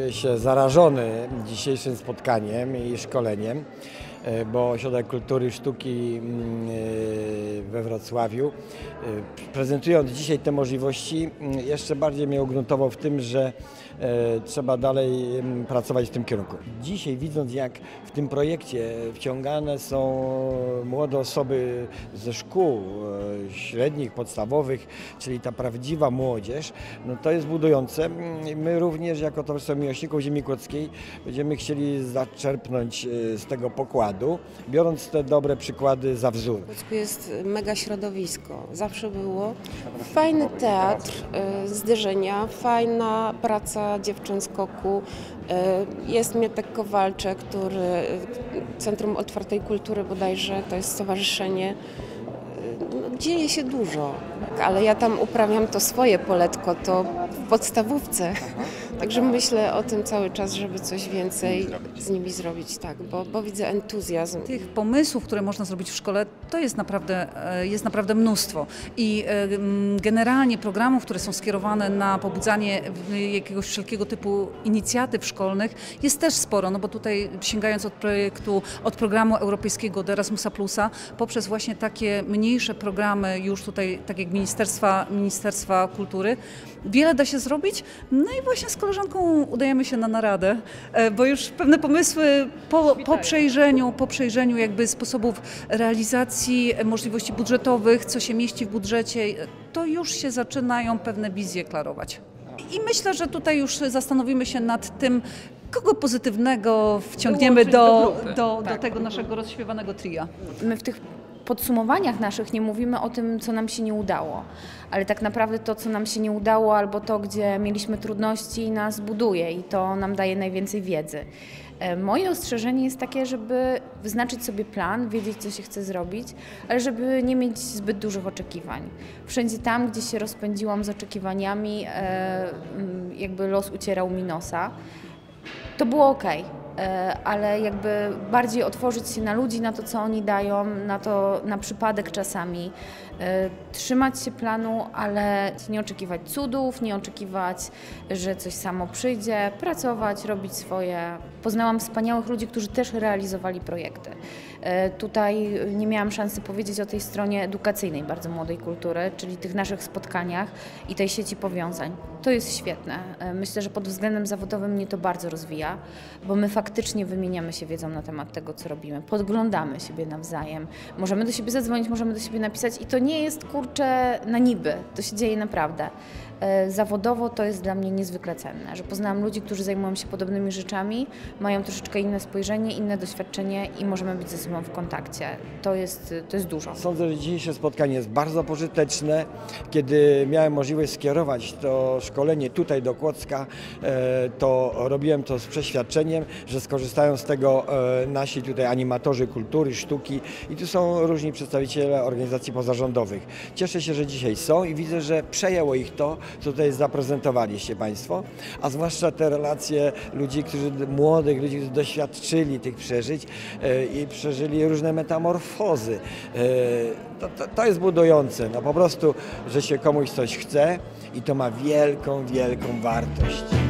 czuję się zarażony dzisiejszym spotkaniem i szkoleniem, bo Ośrodek Kultury i Sztuki we Wrocławiu, prezentując dzisiaj te możliwości, jeszcze bardziej mnie ugruntował w tym, że trzeba dalej pracować w tym kierunku. Dzisiaj, widząc, jak w tym projekcie wciągane są młode osoby ze szkół średnich, podstawowych, czyli ta prawdziwa młodzież, no to jest budujące. My również jako Towarzystwo Miłośników Ziemi Kłodzkiej będziemy chcieli zaczerpnąć z tego pokładu, biorąc te dobre przykłady za wzór. W Kłodzku jest mega środowisko, zawsze było. Fajny teatr, zderzenia, fajna praca dziewczyn z KOK-u. Jest Mietek Kowalczyk, który Centrum Otwartej Kultury bodajże, to jest stowarzyszenie. No, dzieje się dużo, ale ja tam uprawiam to swoje poletko, to w podstawówce. Także myślę o tym cały czas, żeby coś więcej z nimi zrobić, tak, bo widzę entuzjazm. Tych pomysłów, które można zrobić w szkole, to jest naprawdę mnóstwo. I generalnie programów, które są skierowane na pobudzanie jakiegoś wszelkiego typu inicjatyw szkolnych jest też sporo, no bo tutaj sięgając od programu europejskiego od Erasmusa Plusa, poprzez właśnie takie mniejsze programy już tutaj, tak jak Ministerstwa Kultury, wiele da się zrobić. No i właśnie z koleżanką udajemy się na naradę, bo już pewne pomysły po przejrzeniu jakby sposobów realizacji, możliwości budżetowych, co się mieści w budżecie, to już się zaczynają pewne wizje klarować. I myślę, że tutaj już zastanowimy się nad tym, kogo pozytywnego wciągniemy do tego naszego rozśpiewanego tria. My w tych podsumowaniach naszych nie mówimy o tym, co nam się nie udało, ale tak naprawdę to, co nam się nie udało, albo to, gdzie mieliśmy trudności, nas buduje i to nam daje najwięcej wiedzy. Moje ostrzeżenie jest takie, żeby wyznaczyć sobie plan, wiedzieć, co się chce zrobić, ale żeby nie mieć zbyt dużych oczekiwań. Wszędzie tam, gdzie się rozpędziłam z oczekiwaniami, jakby los ucierał mi nosa. To było okej. Ale jakby bardziej otworzyć się na ludzi, na to, co oni dają, na przypadek czasami. Trzymać się planu, ale nie oczekiwać cudów, nie oczekiwać, że coś samo przyjdzie, pracować, robić swoje. Poznałam wspaniałych ludzi, którzy też realizowali projekty. Tutaj nie miałam szansy powiedzieć o tej stronie edukacyjnej bardzo młodej kultury, czyli tych naszych spotkaniach i tej sieci powiązań. To jest świetne. Myślę, że pod względem zawodowym mnie to bardzo rozwija, bo my faktycznie wymieniamy się wiedzą na temat tego, co robimy, podglądamy siebie nawzajem, możemy do siebie zadzwonić, możemy do siebie napisać i to nie jest, kurczę, na niby, to się dzieje naprawdę. Zawodowo to jest dla mnie niezwykle cenne, że poznałam ludzi, którzy zajmują się podobnymi rzeczami, mają troszeczkę inne spojrzenie, inne doświadczenie i możemy być ze sobą w kontakcie. To jest dużo. Sądzę, że dzisiejsze spotkanie jest bardzo pożyteczne. Kiedy miałem możliwość skierować to szkolenie tutaj do Kłodzka, to robiłem to z przeświadczeniem, że skorzystają z tego nasi tutaj animatorzy kultury, sztuki i tu są różni przedstawiciele organizacji pozarządowych. Cieszę się, że dzisiaj są i widzę, że przejęło ich to, co tutaj zaprezentowaliście Państwo, a zwłaszcza te relacje młodych ludzi, którzy doświadczyli tych przeżyć i przeżyli różne metamorfozy. To jest budujące, no po prostu, że się komuś coś chce i to ma wielką, wielką wartość.